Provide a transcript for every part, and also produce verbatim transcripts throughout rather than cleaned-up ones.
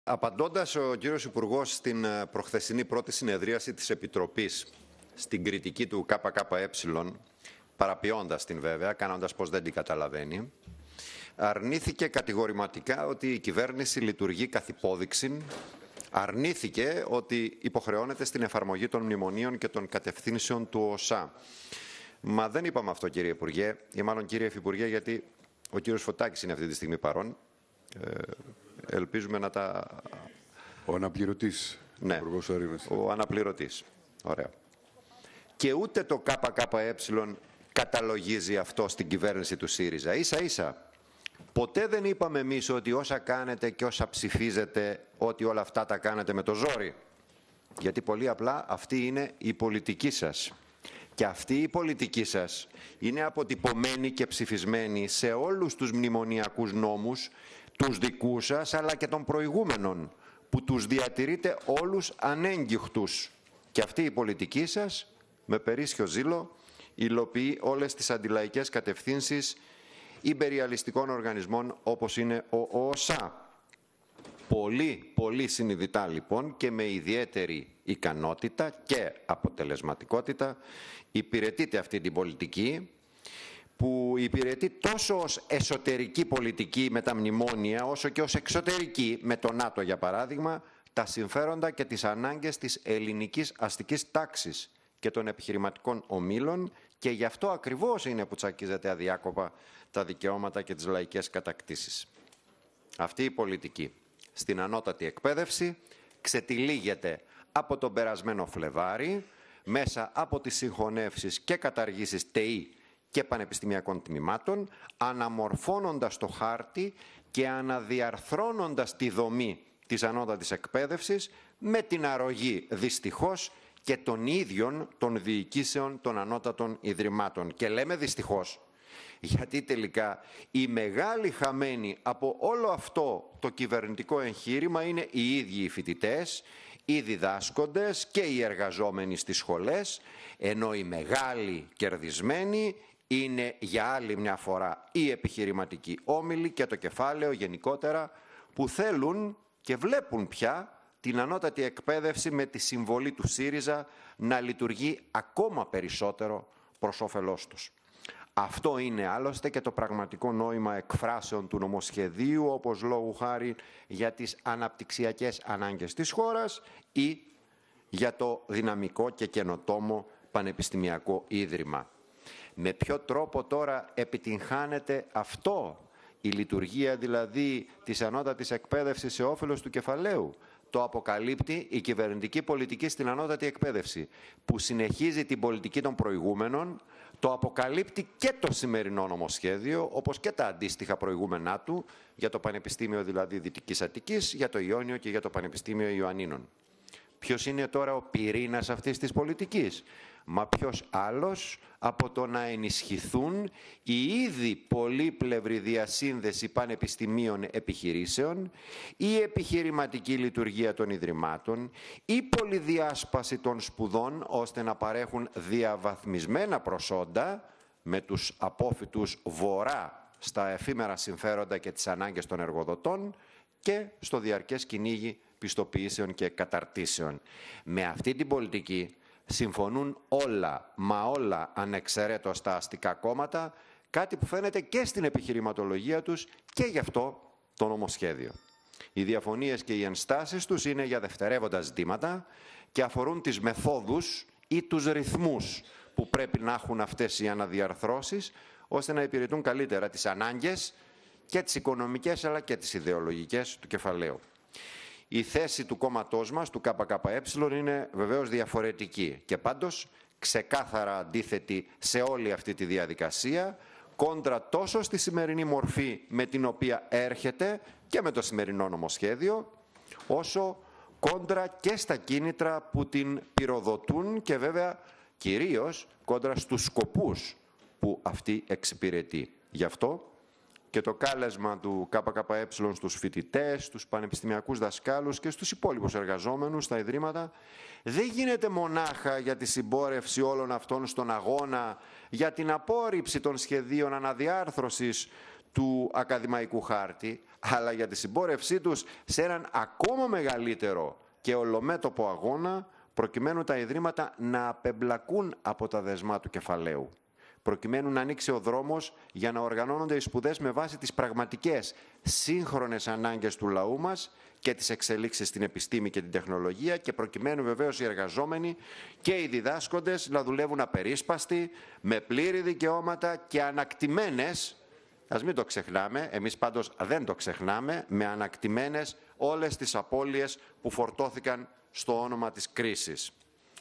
Απαντώντας ο κύριος Υπουργός στην προχθεσινή πρώτη συνεδρίαση της Επιτροπής στην κριτική του ΚΚΕ, παραποιώντας την βέβαια, κάνοντας πως δεν την καταλαβαίνει, αρνήθηκε κατηγορηματικά ότι η κυβέρνηση λειτουργεί καθ' υπόδειξη, αρνήθηκε ότι υποχρεώνεται στην εφαρμογή των μνημονίων και των κατευθύνσεων του ΟΣΑ. Μα δεν είπαμε αυτό, κύριε Υπουργέ, ή μάλλον κύριε Υφυπουργέ, γιατί ο κύριος Φωτάκης είναι αυτή τη στιγμή παρόν. Ε, ελπίζουμε να τα... Ο αναπληρωτής. Ναι, ο αναπληρωτής. Ωραία. Και ούτε το ΚΚΕ καταλογίζει αυτό στην κυβέρνηση του ΣΥΡΙΖΑ. Ίσα ίσα. Ποτέ δεν είπαμε εμείς ότι όσα κάνετε και όσα ψηφίζετε, ότι όλα αυτά τα κάνετε με το ζόρι. Γιατί πολύ απλά αυτή είναι η πολιτική σας. Και αυτή η πολιτική σας είναι αποτυπωμένη και ψηφισμένη σε όλους τους μνημονιακούς νόμους, τους δικούς σας αλλά και των προηγούμενων, που τους διατηρείτε όλους ανέγκυχτους. Και αυτή η πολιτική σας, με περίσσιο ζήλο, υλοποιεί όλες τις αντιλαϊκές κατευθύνσεις ιμπεριαλιστικών οργανισμών όπως είναι ο ΟΣΑ. Πολύ, πολύ συνειδητά λοιπόν και με ιδιαίτερη ικανότητα και αποτελεσματικότητα υπηρετείται αυτή την πολιτική, που υπηρετεί τόσο ως εσωτερική πολιτική με τα μνημόνια, όσο και ως εξωτερική με το ΝΑΤΟ για παράδειγμα, τα συμφέροντα και τις ανάγκες της ελληνικής αστικής τάξης και των επιχειρηματικών ομίλων, και γι' αυτό ακριβώς είναι που τσακίζεται αδιάκοπα τα δικαιώματα και τις λαϊκές κατακτήσεις. Αυτή η πολιτική στην ανώτατη εκπαίδευση ξετυλίγεται από τον περασμένο Φλεβάρι, μέσα από τις συγχωνεύσεις και καταργήσεις ΤΕΙ και πανεπιστημιακών τμήματων, αναμορφώνοντας το χάρτη και αναδιαρθρώνοντας τη δομή της ανώτατης εκπαίδευσης με την αρρωγή, δυστυχώς, και των ίδιων των διοικήσεων των ανώτατων ιδρυμάτων. Και λέμε δυστυχώς, γιατί τελικά οι μεγάλοι χαμένοι από όλο αυτό το κυβερνητικό εγχείρημα είναι οι ίδιοι οι φοιτητές, οι διδάσκοντες και οι εργαζόμενοι στις σχολές, ενώ οι μεγάλοι κερδισμένοι είναι για άλλη μια φορά οι επιχειρηματικοί όμιλοι και το κεφάλαιο γενικότερα, που θέλουν και βλέπουν πια την ανώτατη εκπαίδευση με τη συμβολή του ΣΥΡΙΖΑ να λειτουργεί ακόμα περισσότερο προς όφελός τους. Αυτό είναι άλλωστε και το πραγματικό νόημα εκφράσεων του νομοσχεδίου, όπως λόγου χάρη για τις αναπτυξιακές ανάγκες της χώρας ή για το δυναμικό και καινοτόμο πανεπιστημιακό ίδρυμα. Με ποιο τρόπο τώρα επιτυγχάνεται αυτό, η λειτουργία δηλαδή της ανώτατης εκπαίδευσης σε όφελος του κεφαλαίου? Το αποκαλύπτει η κυβερνητική πολιτική στην ανώτατη εκπαίδευση, που συνεχίζει την πολιτική των προηγούμενων, το αποκαλύπτει και το σημερινό νομοσχέδιο, όπως και τα αντίστοιχα προηγούμενά του, για το Πανεπιστήμιο δηλαδή Δυτικής Αττικής, για το Ιόνιο και για το Πανεπιστήμιο Ιωαννίνων. Ποιος είναι τώρα ο πυρήνας αυτής της πολιτικής? Μα ποιος άλλος από το να ενισχυθούν η ήδη πολύπλευρη διασύνδεση πανεπιστημίων επιχειρήσεων, η επιχειρηματική λειτουργία των ιδρυμάτων, η πολυδιάσπαση των σπουδών ώστε να παρέχουν διαβαθμισμένα προσόντα με τους απόφοιτους βορρά στα εφήμερα συμφέροντα και τις ανάγκες των εργοδοτών και στο διαρκές κυνήγι πιστοποιήσεων και καταρτήσεων. Με αυτή την πολιτική συμφωνούν όλα, μα όλα ανεξαιρέτως τα αστικά κόμματα, κάτι που φαίνεται και στην επιχειρηματολογία τους και γι' αυτό το νομοσχέδιο. Οι διαφωνίες και οι ενστάσεις τους είναι για δευτερεύοντα ζητήματα και αφορούν τις μεθόδους ή τους ρυθμούς που πρέπει να έχουν αυτές οι αναδιαρθρώσεις, ώστε να υπηρετούν καλύτερα τις ανάγκες και τις οικονομικές αλλά και τις ιδεολογικές του κεφαλαίου. Η θέση του κόμματός μας, του ΚΚΕ, είναι βεβαίως διαφορετική και πάντως ξεκάθαρα αντίθετη σε όλη αυτή τη διαδικασία, κόντρα τόσο στη σημερινή μορφή με την οποία έρχεται και με το σημερινό νομοσχέδιο, όσο κόντρα και στα κίνητρα που την πυροδοτούν και βέβαια κυρίως κόντρα στους σκοπούς που αυτή εξυπηρετεί. Γι' αυτό και το κάλεσμα του ΚΚΕ στους φοιτητές, στους πανεπιστημιακούς δασκάλους και στους υπόλοιπους εργαζόμενους στα ιδρύματα δεν γίνεται μονάχα για τη συμπόρευση όλων αυτών στον αγώνα για την απόρριψη των σχεδίων αναδιάρθρωσης του ακαδημαϊκού χάρτη, αλλά για τη συμπόρευσή τους σε έναν ακόμα μεγαλύτερο και ολομέτωπο αγώνα, προκειμένου τα ιδρύματα να απεμπλακούν από τα δεσμά του κεφαλαίου, προκειμένου να ανοίξει ο δρόμος για να οργανώνονται οι σπουδές με βάση τις πραγματικές σύγχρονες ανάγκες του λαού μας και τις εξελίξεις στην επιστήμη και την τεχνολογία, και προκειμένου βεβαίως οι εργαζόμενοι και οι διδάσκοντες να δουλεύουν απερίσπαστοι, με πλήρη δικαιώματα και ανακτημένες, ας μην το ξεχνάμε, εμείς πάντως δεν το ξεχνάμε, με ανακτημένες όλες τις απώλειες που φορτώθηκαν στο όνομα της κρίσης.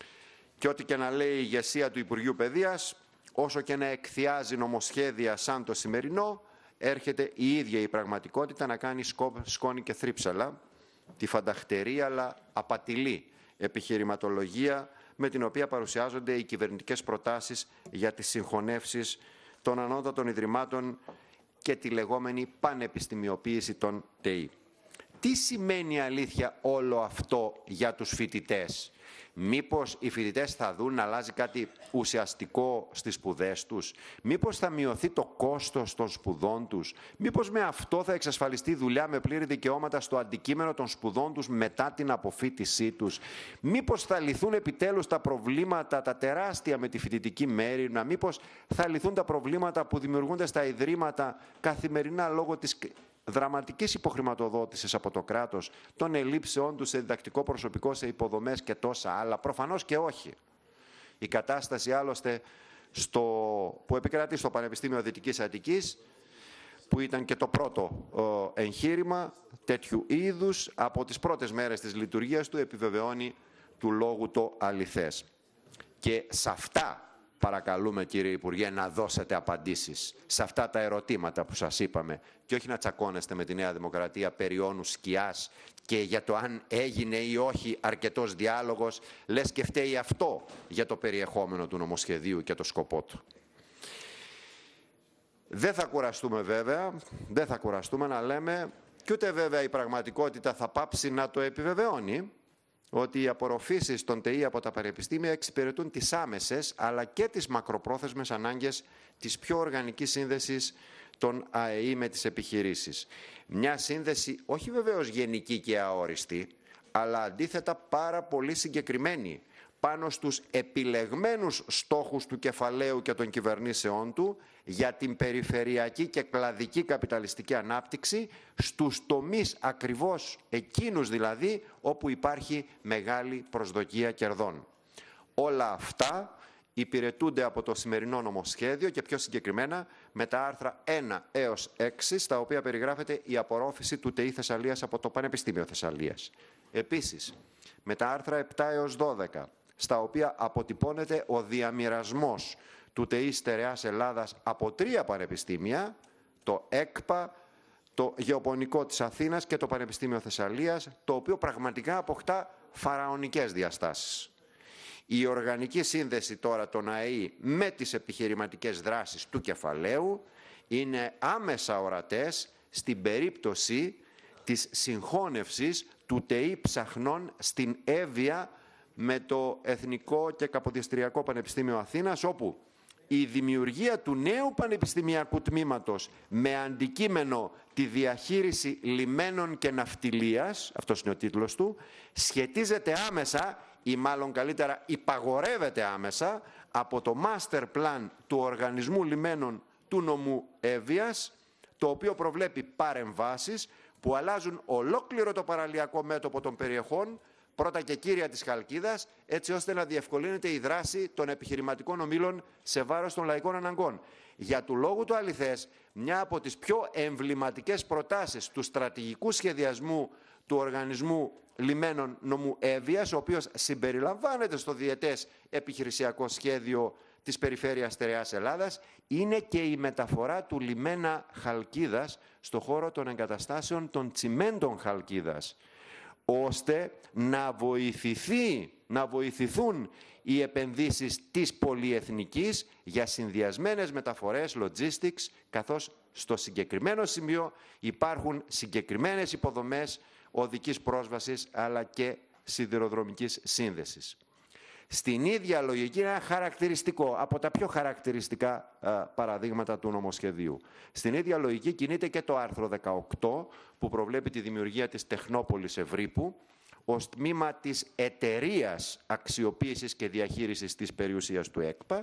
Και ό,τι και να λέει η ηγεσία του Υπουργείου Παιδείας, όσο και να εκθιάζει νομοσχέδια σαν το σημερινό, έρχεται η ίδια η πραγματικότητα να κάνει σκόνη και θρύψαλα τη φανταχτερή αλλά απατηλή επιχειρηματολογία με την οποία παρουσιάζονται οι κυβερνητικές προτάσεις για τις συγχωνεύσεις των ανώτατων ιδρυμάτων και τη λεγόμενη πανεπιστημιοποίηση των ΤΕΙ. Τι σημαίνει αλήθεια όλο αυτό για τους φοιτητές? Μήπως οι φοιτητές θα δουν να αλλάζει κάτι ουσιαστικό στις σπουδές τους? Μήπως θα μειωθεί το κόστος των σπουδών τους? Μήπως με αυτό θα εξασφαλιστεί δουλειά με πλήρη δικαιώματα στο αντικείμενο των σπουδών τους μετά την αποφοίτησή τους? Μήπως θα λυθούν επιτέλους τα προβλήματα, τα τεράστια με τη φοιτητική μέριμνα? Μήπως θα λυθούν τα προβλήματα που δημιουργούνται στα ιδρύματα καθημερινά λόγω της δραματικής υποχρηματοδότησης από το κράτος, των ελλείψεών του σε διδακτικό προσωπικό, σε υποδομές και τόσα άλλα? Προφανώς και όχι. Η κατάσταση άλλωστε στο, που επικρατεί στο Πανεπιστήμιο Δυτικής Αττικής, που ήταν και το πρώτο ε, εγχείρημα τέτοιου είδους, από τις πρώτες μέρες της λειτουργίας του επιβεβαιώνει του λόγου το αληθές. Και σε αυτά παρακαλούμε, κύριε Υπουργέ, να δώσετε απαντήσεις σε αυτά τα ερωτήματα που σας είπαμε, και όχι να τσακώνεστε με τη Νέα Δημοκρατία περί όνου σκιάς και για το αν έγινε ή όχι αρκετός διάλογος, λες και φταίει αυτό για το περιεχόμενο του νομοσχεδίου και το σκοπό του. Δεν θα κουραστούμε βέβαια, δεν θα κουραστούμε να λέμε, και ούτε βέβαια η πραγματικότητα θα πάψει να το επιβεβαιώνει, ότι οι απορροφήσεις των ΤΕΙ από τα πανεπιστήμια εξυπηρετούν τις άμεσες αλλά και τις μακροπρόθεσμες ανάγκες της πιο οργανικής σύνδεσης των ΑΕΗ με τις επιχειρήσεις. Μια σύνδεση όχι βεβαίως γενική και αόριστη, αλλά αντίθετα πάρα πολύ συγκεκριμένη πάνω στους επιλεγμένους στόχους του κεφαλαίου και των κυβερνήσεών του για την περιφερειακή και κλαδική καπιταλιστική ανάπτυξη στους τομείς ακριβώς εκείνους δηλαδή όπου υπάρχει μεγάλη προσδοκία κερδών. Όλα αυτά υπηρετούνται από το σημερινό νομοσχέδιο και πιο συγκεκριμένα με τα άρθρα ένα έως έξι, στα οποία περιγράφεται η απορρόφηση του ΤΕΙ Θεσσαλίας από το Πανεπιστήμιο Θεσσαλίας. Επίσης, με τα άρθρα επτά έως δώδεκα, στα οποία αποτυπώνεται ο διαμοιρασμός του ΤΕΙ Στερεάς Ελλάδας από τρία πανεπιστήμια, το ΕΚΠΑ, το Γεωπονικό της Αθήνας και το Πανεπιστήμιο Θεσσαλίας, το οποίο πραγματικά αποκτά φαραωνικές διαστάσεις. Η οργανική σύνδεση τώρα των ΑΕΗ με τις επιχειρηματικές δράσεις του κεφαλαίου είναι άμεσα ορατές στην περίπτωση της συγχώνευσης του ΤΕΙ Ψαχνών στην Εύβοια με το Εθνικό και Καποδιστριακό Πανεπιστήμιο Αθήνας, όπου η δημιουργία του νέου πανεπιστημιακού τμήματος με αντικείμενο τη διαχείριση λιμένων και ναυτιλίας, αυτός είναι ο τίτλος του, σχετίζεται άμεσα ή μάλλον καλύτερα υπαγορεύεται άμεσα από το master plan του Οργανισμού Λιμένων του νομού Εύβοιας, το οποίο προβλέπει παρεμβάσεις που αλλάζουν ολόκληρο το παραλιακό μέτωπο των περιοχών, πρώτα και κύρια της Χαλκίδας, έτσι ώστε να διευκολύνεται η δράση των επιχειρηματικών ομίλων σε βάρος των λαϊκών αναγκών. Για του λόγου του αληθές, μια από τις πιο εμβληματικές προτάσεις του στρατηγικού σχεδιασμού του Οργανισμού Λιμένων νομού Εύβοιας, ο οποίος συμπεριλαμβάνεται στο διετές επιχειρησιακό σχέδιο της Περιφέρειας Στερεάς Ελλάδας, είναι και η μεταφορά του λιμένα Χαλκίδας στο χώρο των εγκαταστάσεων των τσιμέντων Χαλκίδας, ώστε να βοηθηθεί, να βοηθηθούν οι επενδύσεις της πολυεθνικής για συνδυασμένες μεταφορές, logistics, καθώς στο συγκεκριμένο σημείο υπάρχουν συγκεκριμένες υποδομές οδικής πρόσβασης αλλά και σιδηροδρομικής σύνδεσης. Στην ίδια λογική είναι ένα χαρακτηριστικό, από τα πιο χαρακτηριστικά α, παραδείγματα του νομοσχεδίου. Στην ίδια λογική κινείται και το άρθρο δεκαοκτώ που προβλέπει τη δημιουργία της Τεχνόπολης Ευρύπου ως τμήμα της εταιρείας αξιοποίησης και διαχείρισης της περιουσίας του ΕΚΠΑ,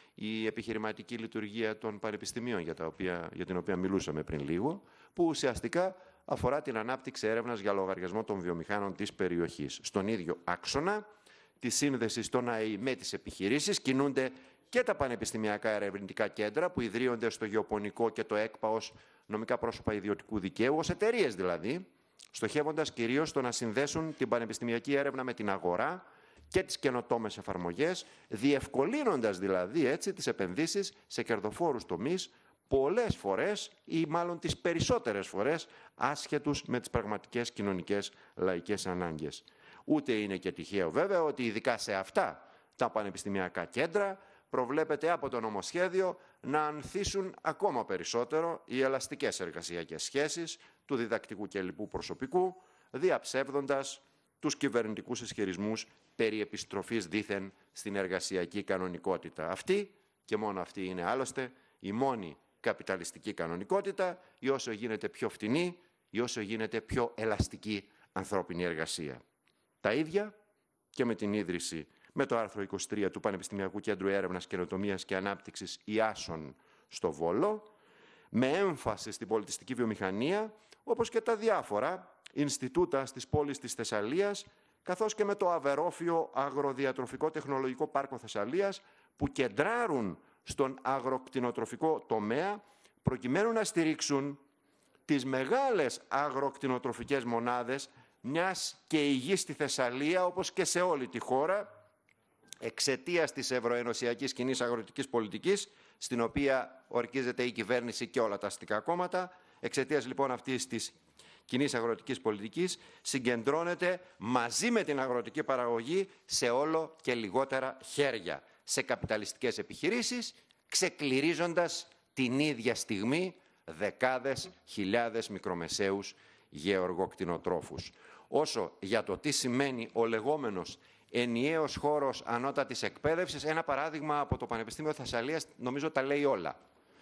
η επιχειρηματική λειτουργία των πανεπιστημίων για, τα οποία, για την οποία μιλούσαμε πριν λίγο, που ουσιαστικά αφορά την ανάπτυξη έρευνας για λογαριασμό των βιομηχάνων της περιοχής. Στον ίδιο άξονα τη σύνδεση των ΑΕΗ με τις επιχειρήσεις κινούνται και τα πανεπιστημιακά ερευνητικά κέντρα που ιδρύονται στο Γεωπονικό και το ΕΚΠΑ ως νομικά πρόσωπα ιδιωτικού δικαίου, ως εταιρείες δηλαδή, στοχεύοντας κυρίως στο να συνδέσουν την πανεπιστημιακή έρευνα με την αγορά και τις καινοτόμες εφαρμογές, διευκολύνοντας δηλαδή έτσι τις επενδύσεις σε κερδοφόρους τομείς, πολλές φορές ή μάλλον τις περισσότερες φορές άσχετους με τις πραγματικές κοινωνικές λαϊκές ανάγκες. Ούτε είναι και τυχαίο βέβαια ότι ειδικά σε αυτά τα πανεπιστημιακά κέντρα προβλέπεται από το νομοσχέδιο να ανθίσουν ακόμα περισσότερο οι ελαστικές εργασιακές σχέσεις του διδακτικού και λοιπού προσωπικού, διαψεύδοντας τους κυβερνητικούς ισχυρισμούς περί επιστροφής δήθεν στην εργασιακή κανονικότητα. Αυτή και μόνο αυτή είναι άλλωστε η μόνη καπιταλιστική κανονικότητα, η όσο γίνεται πιο φτηνή, η όσο γίνεται πιο ελαστική ανθρώπινη εργασία. Τα ίδια και με την ίδρυση με το άρθρο είκοσι τρία του Πανεπιστημιακού Κέντρου Έρευνας, Καινοτομίας και Ανάπτυξης ΙΑΣΟΝ στο Βόλο, με έμφαση στην πολιτιστική βιομηχανία, όπως και τα διάφορα Ινστιτούτα στις πόλεις της Θεσσαλίας, καθώς και με το Αβερόφιο Αγροδιατροφικό Τεχνολογικό Πάρκο Θεσσαλίας, που κεντράρουν στον αγροκτηνοτροφικό τομέα, προκειμένου να στηρίξουν τις μεγάλες αγροκτηνοτροφικές μονάδες, μιας και η γη στη Θεσσαλία, όπως και σε όλη τη χώρα, εξαιτίας της ευρωενωσιακής κοινής αγροτικής πολιτικής, στην οποία ορκίζεται η κυβέρνηση και όλα τα αστικά κόμματα, εξαιτίας λοιπόν αυτής της κοινής αγροτικής πολιτικής, συγκεντρώνεται μαζί με την αγροτική παραγωγή σε όλο και λιγότερα χέρια, σε καπιταλιστικές επιχειρήσεις, ξεκληρίζοντας την ίδια στιγμή δεκάδες χιλιάδες μικρομεσαίους γεωργοκτηνοτρόφους. Όσο για το τι σημαίνει ο λεγόμενος ενιαίος χώρος ανώτατης εκπαίδευσης, ένα παράδειγμα από το Πανεπιστήμιο Θεσσαλίας νομίζω τα λέει όλα.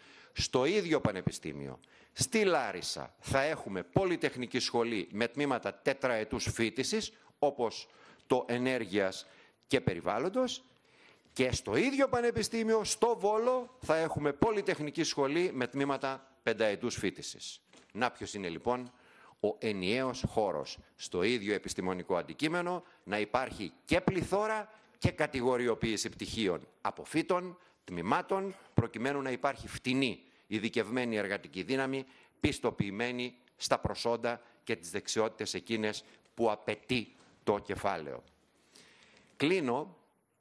Στο ίδιο πανεπιστήμιο, στη Λάρισα, θα έχουμε πολυτεχνική σχολή με τμήματα τετραετούς φοιτησης, όπως το ενέργειας και περιβάλλοντος, και στο ίδιο πανεπιστήμιο, στο Βόλο, θα έχουμε πολυτεχνική σχολή με τμήματα πενταετούς φοιτησης. Να ποιος είναι λοιπόν ο ενιαίος χώρος στο ίδιο επιστημονικό αντικείμενο, να υπάρχει και πληθώρα και κατηγοριοποίηση πτυχίων από φύτων, τμήματων, προκειμένου να υπάρχει φτηνή ειδικευμένη εργατική δύναμη, πιστοποιημένη στα προσόντα και τις δεξιότητες εκείνες που απαιτεί το κεφάλαιο. Κλείνω,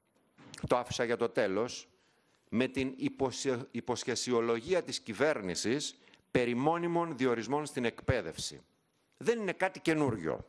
το άφησα για το τέλος, με την υποσχεσιολογία της κυβέρνησης περί μόνιμων διορισμών στην εκπαίδευση. Δεν είναι κάτι καινούριο.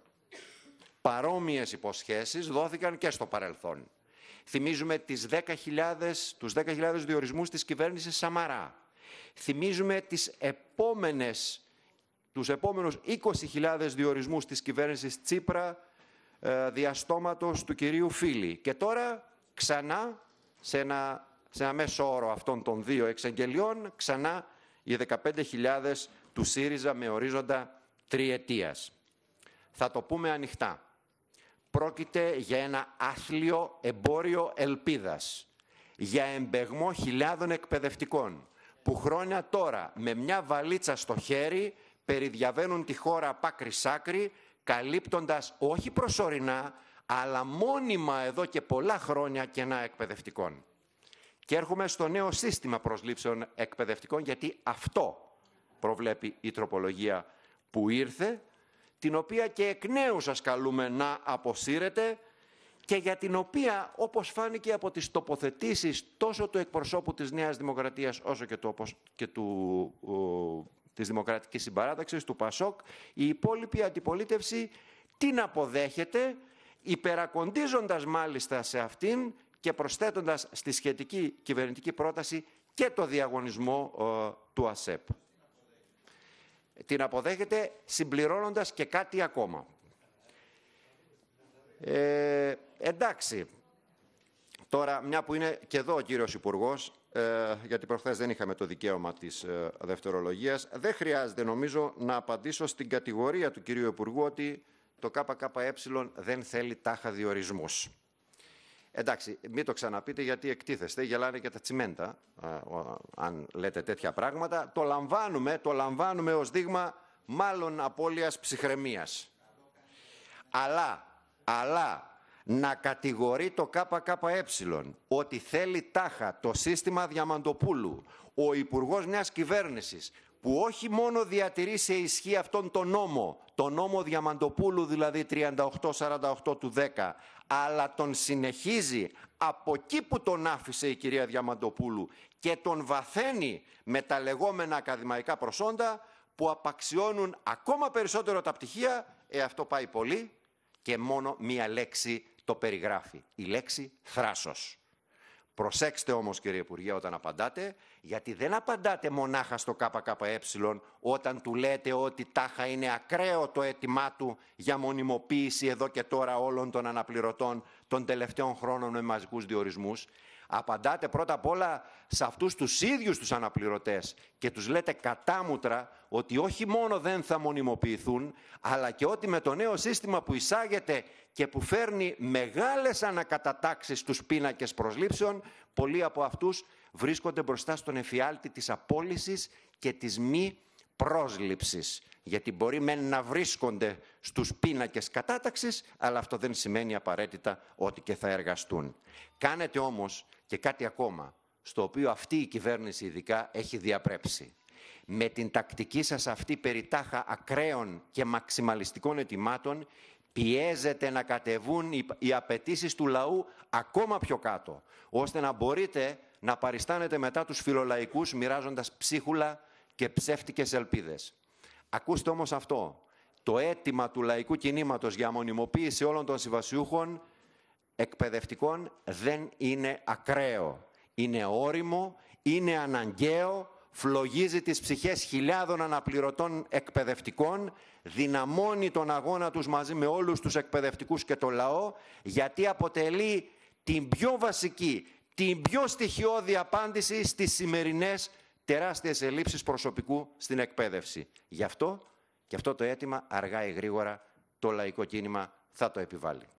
Παρόμοιες υποσχέσεις δόθηκαν και στο παρελθόν. Θυμίζουμε τις δέκα χιλιάδες, τους δέκα χιλιάδες διορισμούς της κυβέρνησης Σαμαρά. Θυμίζουμε τις επόμενες, τους επόμενους είκοσι χιλιάδες διορισμούς της κυβέρνησης Τσίπρα ε, διαστόματος του κυρίου Φίλη. Και τώρα ξανά, σε ένα, σε ένα μέσο όρο αυτών των δύο εξαγγελιών, ξανά οι δεκαπέντε χιλιάδες του ΣΥΡΙΖΑ με ορίζοντα τριετίας. Θα το πούμε ανοιχτά. Πρόκειται για ένα άθλιο εμπόριο ελπίδας, για εμπεγμό χιλιάδων εκπαιδευτικών, που χρόνια τώρα με μια βαλίτσα στο χέρι περιδιαβαίνουν τη χώρα απ' άκρη σ' άκρη, καλύπτοντας όχι προσωρινά, αλλά μόνιμα εδώ και πολλά χρόνια κενά εκπαιδευτικών. Και έρχομαι στο νέο σύστημα προσλήψεων εκπαιδευτικών, γιατί αυτό προβλέπει η τροπολογία που ήρθε, την οποία και εκ νέου σας καλούμε να αποσύρετε και για την οποία, όπως φάνηκε από τις τοποθετήσεις τόσο του εκπροσώπου της Νέας Δημοκρατίας όσο και του, και του, ο, της Δημοκρατικής Συμπαράταξης, του ΠΑΣΟΚ, η υπόλοιπη αντιπολίτευση την αποδέχεται, υπερακοντίζοντας μάλιστα σε αυτήν και προσθέτοντας στη σχετική κυβερνητική πρόταση και το διαγωνισμό ο, του ΑΣΕΠ. Την αποδέχεται συμπληρώνοντας και κάτι ακόμα. Ε, εντάξει, Τώρα, μια που είναι και εδώ ο κύριος Υπουργός, ε, γιατί προχθές δεν είχαμε το δικαίωμα της ε, δευτερολογίας, δεν χρειάζεται νομίζω να απαντήσω στην κατηγορία του κυρίου Υπουργού ότι το ΚΚΕ δεν θέλει τάχα διορισμούς. Εντάξει, μην το ξαναπείτε γιατί εκτίθεστε, γελάνε και τα τσιμέντα, ε, αν λέτε τέτοια πράγματα. Το λαμβάνουμε, το λαμβάνουμε ως δείγμα μάλλον απώλειας ψυχραιμίας. Αλλά, αλλά... να κατηγορεί το ΚΚΕ ότι θέλει τάχα το σύστημα Διαμαντοπούλου, ο Υπουργός μιας κυβέρνησης που όχι μόνο διατηρεί σε ισχύ αυτόν τον νόμο, τον νόμο Διαμαντοπούλου δηλαδή τριάντα οκτώ σαράντα οκτώ του δέκα, αλλά τον συνεχίζει από εκεί που τον άφησε η κυρία Διαμαντοπούλου και τον βαθαίνει με τα λεγόμενα ακαδημαϊκά προσόντα που απαξιώνουν ακόμα περισσότερο τα πτυχία, ε, αυτό πάει πολύ και μόνο μία λέξη το περιγράφει, η λέξη θράσος. Προσέξτε όμως κύριε Υπουργέ όταν απαντάτε, γιατί δεν απαντάτε μονάχα στο ΚΚΕ όταν του λέτε ότι τάχα είναι ακραίο το αίτημά του για μονιμοποίηση εδώ και τώρα όλων των αναπληρωτών των τελευταίων χρόνων με μαζικούς διορισμούς. Απαντάτε πρώτα απ' όλα σε αυτούς τους ίδιους τους αναπληρωτές και τους λέτε κατάμουτρα ότι όχι μόνο δεν θα μονιμοποιηθούν, αλλά και ότι με το νέο σύστημα που εισάγεται και που φέρνει μεγάλες ανακατατάξεις στους πίνακες προσλήψεων, πολλοί από αυτούς βρίσκονται μπροστά στον εφιάλτη της απόλυσης και της μη πρόσληψης. Γιατί μπορεί μεν να βρίσκονται στους πίνακες κατάταξης, αλλά αυτό δεν σημαίνει απαραίτητα ότι και θα εργαστούν. Κάνετε όμως και κάτι ακόμα, στο οποίο αυτή η κυβέρνηση ειδικά έχει διαπρέψει. Με την τακτική σας αυτή περί τάχα ακραίων και μαξιμαλιστικών αιτημάτων, πιέζεται να κατεβούν οι απαιτήσεις του λαού ακόμα πιο κάτω, ώστε να μπορείτε να παριστάνετε μετά τους φιλολαϊκούς μοιράζοντας ψίχουλα και ψεύτικες ελπίδες. Ακούστε όμως αυτό, το αίτημα του λαϊκού κινήματος για μονιμοποίηση όλων των συμβασιούχων εκπαιδευτικών δεν είναι ακραίο. Είναι όριμο, είναι αναγκαίο, φλογίζει τις ψυχές χιλιάδων αναπληρωτών εκπαιδευτικών, δυναμώνει τον αγώνα τους μαζί με όλους τους εκπαιδευτικούς και το λαό, γιατί αποτελεί την πιο βασική, την πιο στοιχειώδη απάντηση στις σημερινές τεράστιες ελλείψεις προσωπικού στην εκπαίδευση. Γι' αυτό και αυτό το αίτημα αργά ή γρήγορα το λαϊκό κίνημα θα το επιβάλλει.